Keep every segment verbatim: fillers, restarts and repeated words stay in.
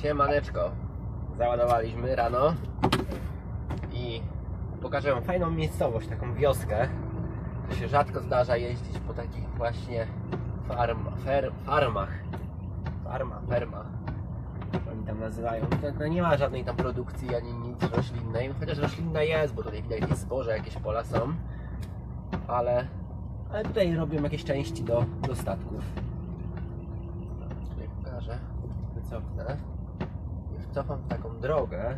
Siemaneczko. Załadowaliśmy rano i pokażę wam fajną miejscowość, taką wioskę. To się rzadko zdarza jeździć po takich właśnie farm, fer, farmach. Farma, ferma. Oni tam nazywają. To, to nie ma żadnej tam produkcji ani nic roślinnej. Chociaż roślinna jest, bo tutaj widać jakieś zboże, jakieś pola są. Ale, ale tutaj robią jakieś części do, do statków. Tutaj pokażę. Wycofnę. Cofam w taką drogę.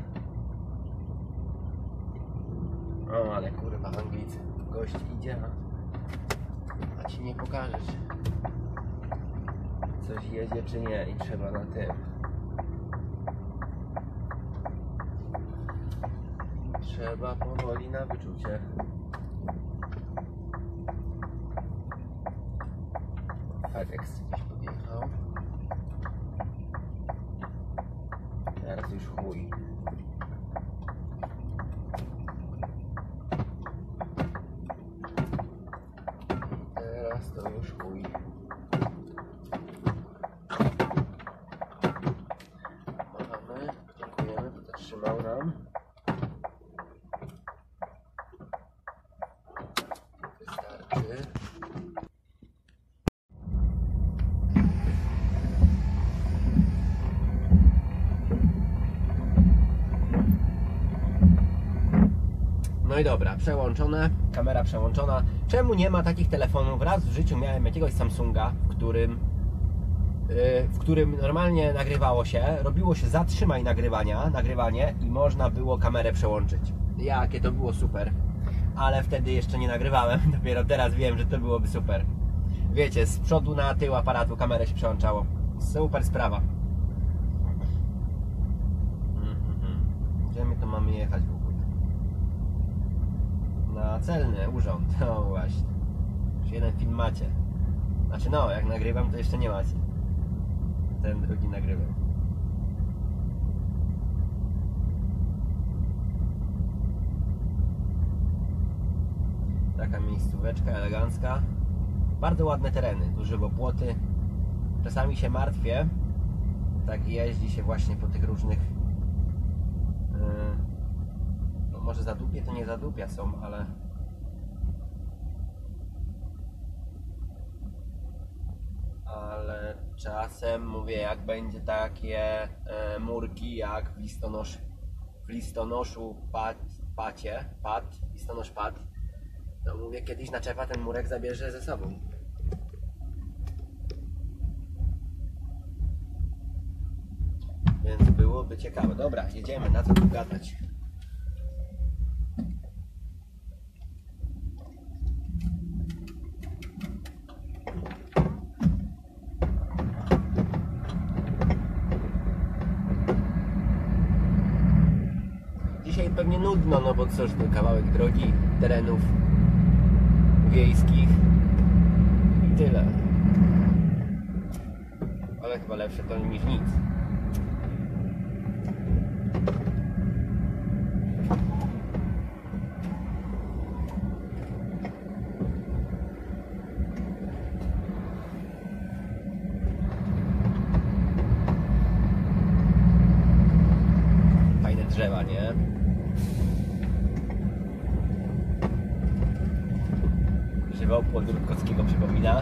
O, ale kurwa, Anglicy. Gość idzie, a, a ci nie pokażesz, coś jedzie czy nie, i trzeba na tym. Trzeba powoli na wyczucie. FedEx gdzieś podjechał. Teraz już chuj. Teraz to już chuj. Machamy, dziękujemy, to też trzymał nam. Wystarczy. No i dobra, przełączone, kamera przełączona. Czemu nie ma takich telefonów? Raz w życiu miałem jakiegoś Samsunga, w którym yy, w którym normalnie nagrywało się, robiło się zatrzymaj nagrywania, nagrywanie i można było kamerę przełączyć. Jakie to było super. Ale wtedy jeszcze nie nagrywałem, dopiero teraz wiem, że to byłoby super. Wiecie, z przodu na tył aparatu kamerę się przełączało. Super sprawa. Gdzie my to mamy jechać w ogóle? Na celny urząd, no właśnie. Już jeden film macie. Znaczy no, jak nagrywam, to jeszcze nie macie. Ten drugi nagrywam. Taka miejscóweczka elegancka. Bardzo ładne tereny, tu żywopłoty. Czasami się martwię, tak jeździ się właśnie po tych różnych yy, no może zadupie to nie zadupia są, ale ale czasem mówię, jak będzie takie yy, murki jak w listonosz w listonoszu pat, pacie, pat, listonosz pat, to mówię, kiedyś naczepa ten murek zabierze ze sobą. Więc byłoby ciekawe. Dobra, jedziemy, na co tu gadać. Dzisiaj pewnie nudno, no bo cóż, to kawałek drogi, terenów wiejskich i tyle. Ale chyba lepsze to niż nic. Fajne drzewa, nie? Żywopłot Rutkowskiego przypomina.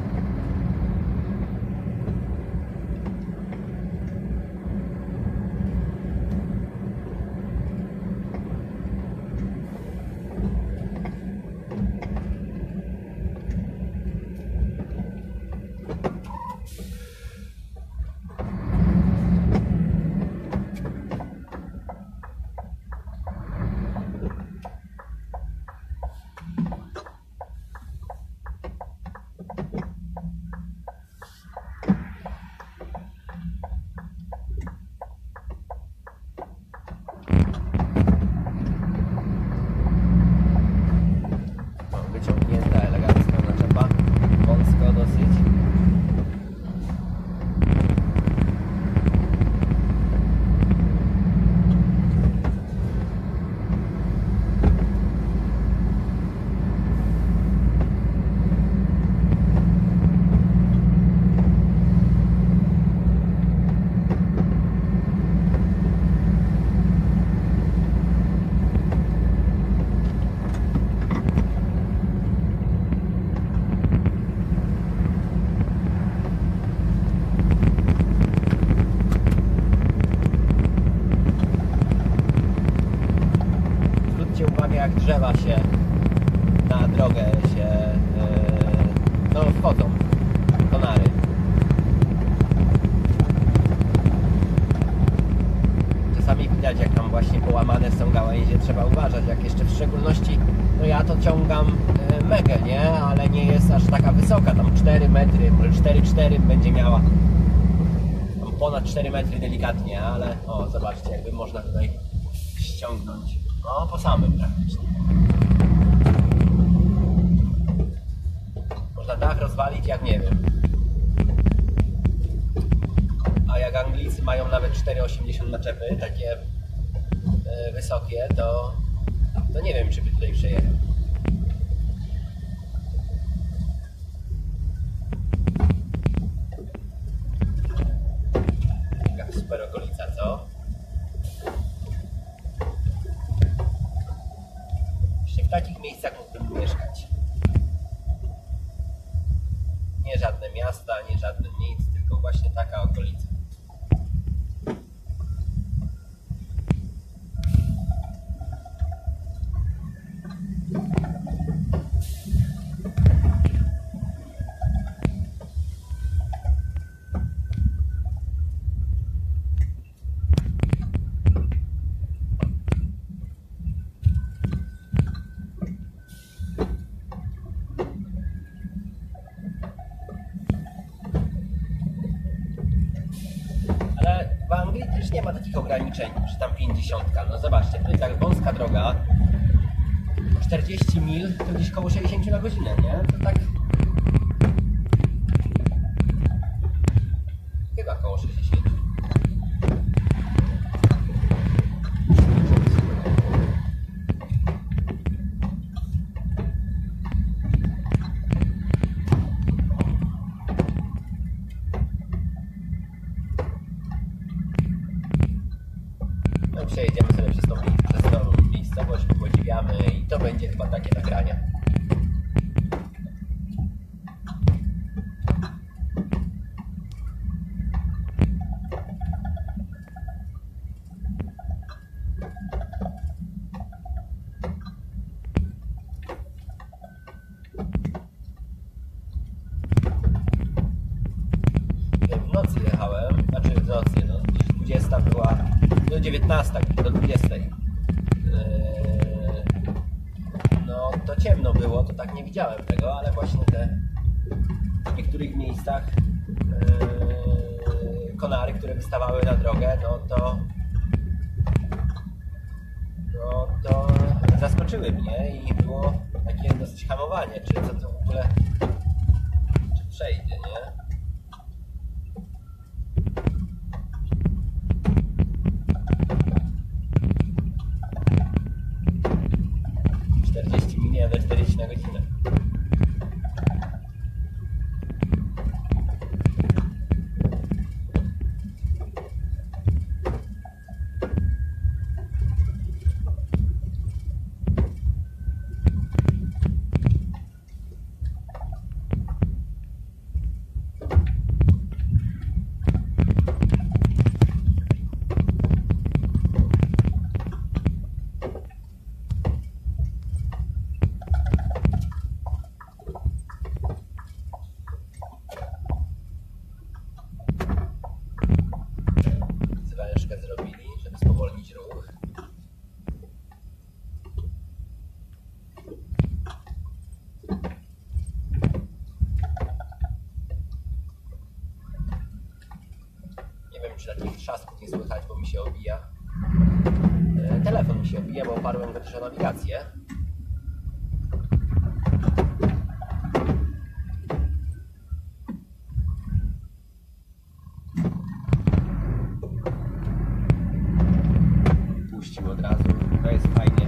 drzewa się na drogę się no, wchodzą konary. Czasami widać, jak tam właśnie połamane są gałęzie, trzeba uważać, jak jeszcze w szczególności, no ja to ciągam megę, nie? Ale nie jest aż taka wysoka, tam cztery metry, może cztery cztery będzie miała, tam ponad cztery metry delikatnie, ale o, zobaczcie, jakby można tutaj ściągnąć, no po samym praktycznie. Można dach rozwalić jak nie wiem. A jak Anglicy mają nawet cztery osiemdziesiąt naczepy, takie yy, wysokie, to, to nie wiem, czy by tutaj przejechał. Taka super okolica, co? Właśnie w takich miejscach mógłbym mieszkać. Nie żadne miasta, nie żadne nic, tylko właśnie taka okolica. Też nie ma takich ograniczeń, że tam pięćdziesiątka. No zobaczcie, tutaj tak wąska droga, czterdzieści mil, to gdzieś koło sześćdziesiąt na godzinę, nie? To tak... Chyba koło sześćdziesiąt. Przejedziemy sobie przez tą, przez tą miejscowość, podziwiamy i to będzie chyba takie nagrania. W nocy jechałem, znaczy w nocy, no dwudziesta była, do dziewiętnastej, do dwudziestej. No to ciemno było, to tak nie widziałem tego, ale właśnie te w niektórych miejscach konary, które wystawały na drogę, no to no to zaskoczyły mnie i było takie dosyć hamowanie, czy co to w ogóle, czy przejdzie, nie? czterdzieści mil, ale czterdzieści na godzinę. Zrobili, żeby spowolnić ruch. Nie wiem, czy takich trzasków nie słychać, bo mi się obija. Telefon mi się obija, bo oparłem go też o nawigację. Od razu, to jest fajnie.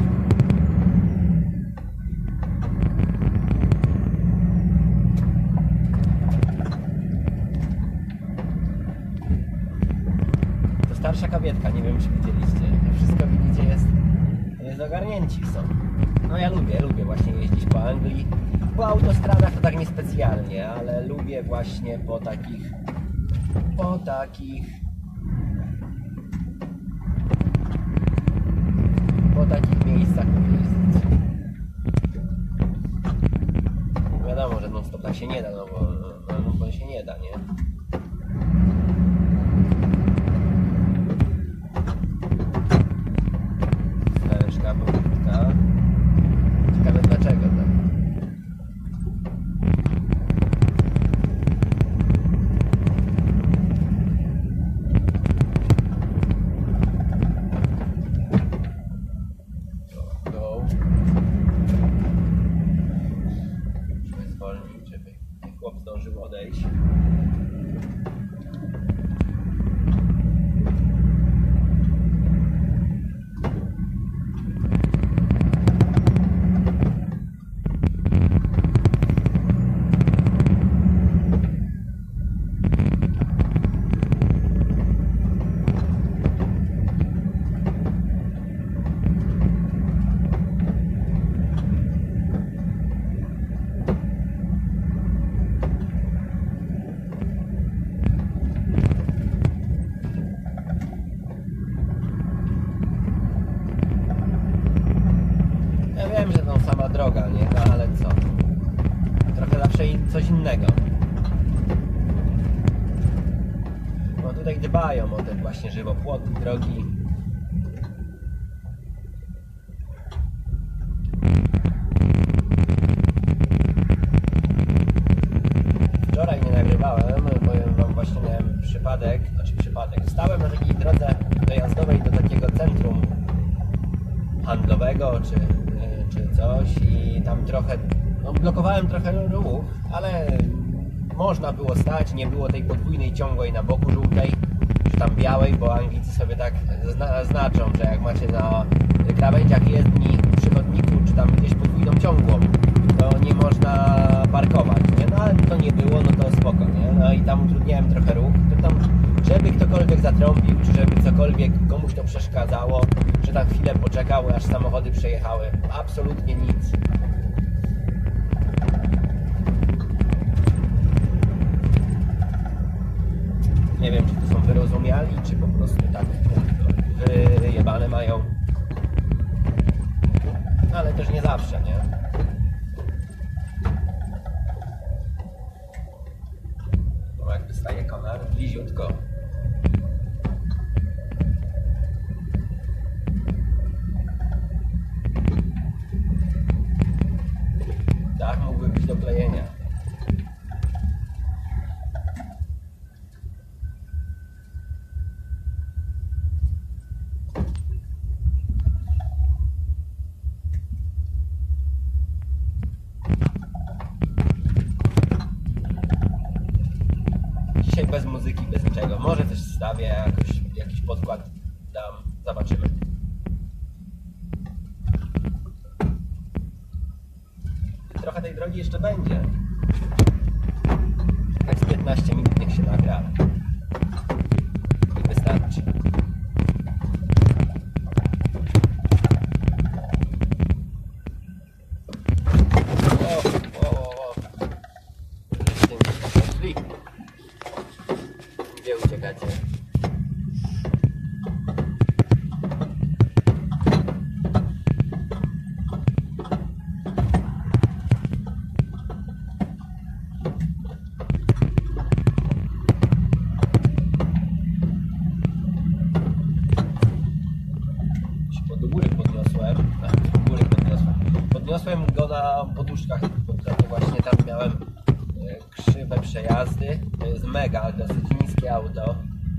To starsza kobietka, nie wiem, czy widzieliście. Wszystko widzicie, jest, jest ogarnięci są. No ja lubię, lubię właśnie jeździć po Anglii. Po autostradach to tak niespecjalnie, ale lubię właśnie po takich po takich po takich miejscach pojeździć. Wiadomo, że non stop tak się nie da, no bo, no, bo się nie da, nie? Stężka, powrótka. Ciekawe dlaczego tak. Chłop zdążył odejść. Wiem, że to sama droga, nie? No ale co? Trochę zawsze coś innego. No tutaj dbają o te właśnie żywopłoty, drogi. Wczoraj nie nagrywałem, powiem wam, właśnie miałem przypadek, znaczy przypadek. Stałem na takiej drodze dojazdowej do takiego centrum handlowego, czy czy coś i tam trochę, no blokowałem trochę ruch, ale można było stać, nie było tej podwójnej ciągłej na boku żółtej, czy tam białej, bo Anglicy sobie tak zna, znaczą, że jak macie na krawędziach jezdni przy chodniku, czy tam gdzieś podwójną ciągłą, to nie można parkować, nie? No ale to nie było, no to spoko, nie? No i tam utrudniałem trochę ruch, to tam, żeby ktokolwiek zatrąbił, czy żeby cokolwiek komuś to przeszkadzało, że tam chwilę poczekały, aż samochody przejechały. Absolutnie nic. Nie wiem, czy to są wyrozumiali, czy po prostu tak wyjebane mają. No ale też nie zawsze, nie? No jak wystaje konar, bliziutko. Tak, mógłby być do klejenia. Dzisiaj bez muzyki, bez niczego. Może coś wstawię, jakoś, jakiś podkład dam. Zobaczymy. Trochę tej drogi jeszcze będzie. Tak z piętnaście minut niech się nagra. I wystarczy. O, o, o, o. Żeście mi poszli. Gdzie uciekacie? Do góry podniosłem, tak, do góry podniosłem. Podniosłem go na poduszkach, bo właśnie tam miałem krzywe przejazdy. To jest mega, dosyć niskie auto.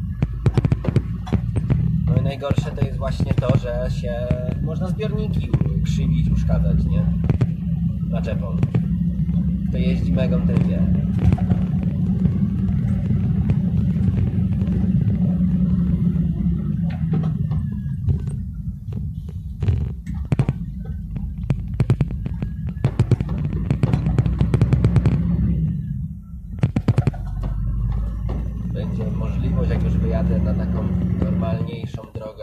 No i najgorsze to jest właśnie to, że się można zbiorniki krzywić, uszkadzać, nie? Naczepą. Kto jeździ megą, ten wie. Będzie możliwość, jak już wyjadę na taką normalniejszą drogę,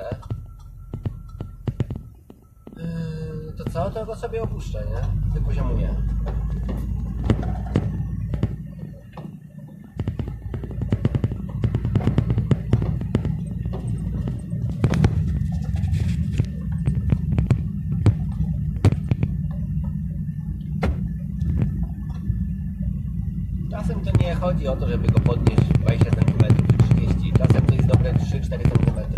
yy, to co? To go sobie opuszczę, nie? Wypoziomuję. chodzi o to, żeby go podnieść dwadzieścia centymetrów, trzydzieści, czasem to jest dobre trzy cztery centymetry.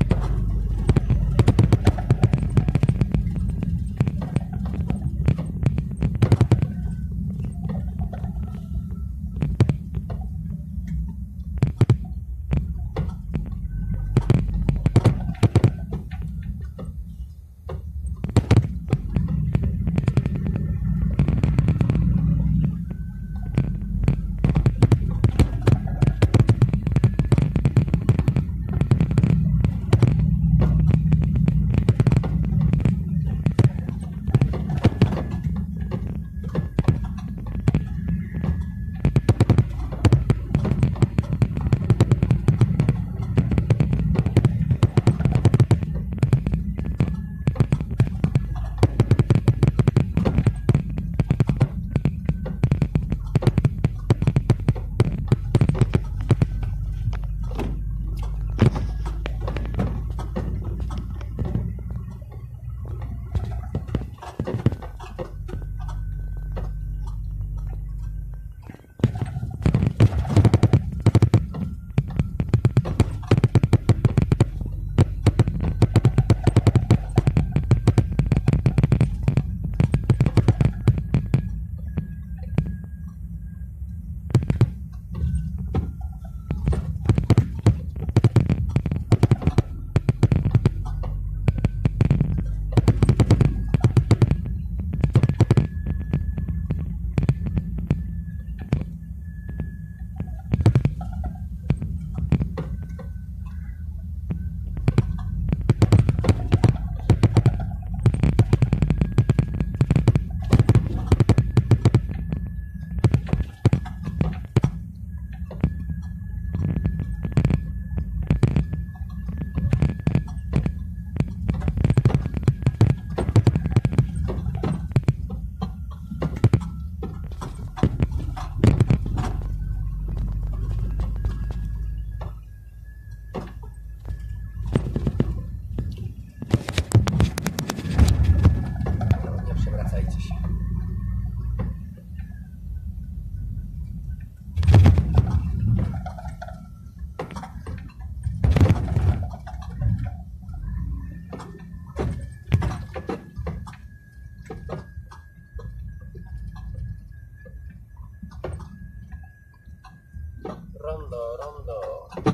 Rondo, rondo.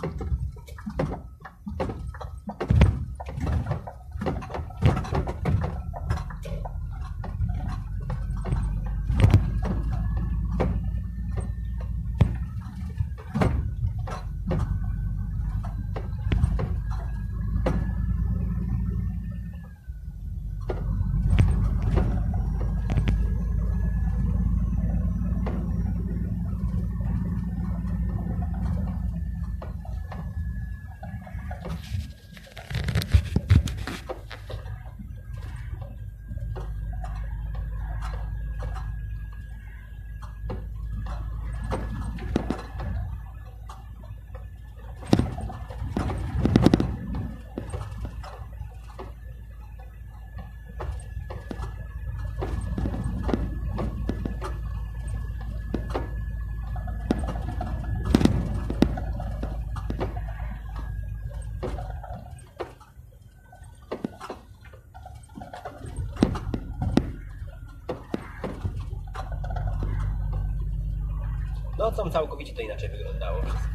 Nocą całkowicie to inaczej wyglądało wszystko.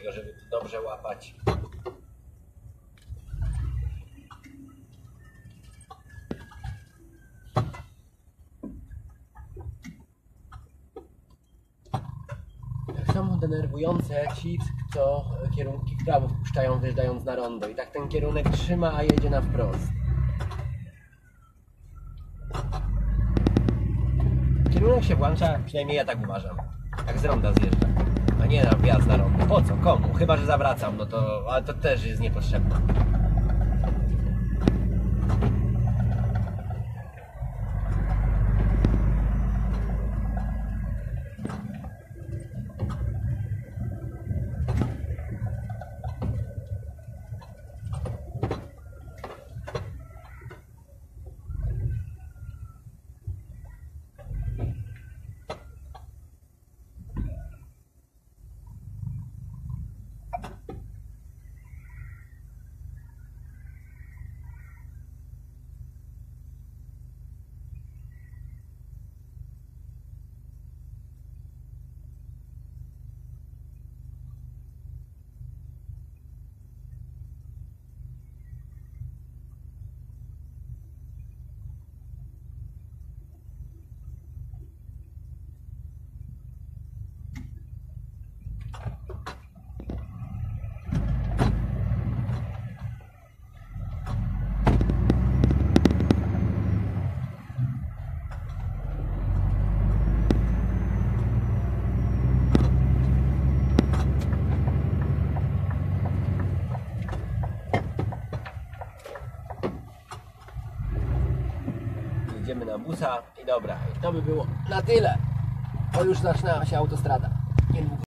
takiego, żeby to dobrze łapać. Tak samo denerwujące ci, co kierunki w prawo wpuszczają, wyjeżdżając na rondo. I tak ten kierunek trzyma, a jedzie na wprost. Kierunek się włącza, przynajmniej ja tak uważam, jak z ronda zjeżdża, a nie na wjazd na rondo. Po co? Komu? Chyba że zawracam, no to, ale to też jest niepotrzebne. Jedziemy na busa i dobra, i to by było na tyle, bo już zaczyna się autostrada.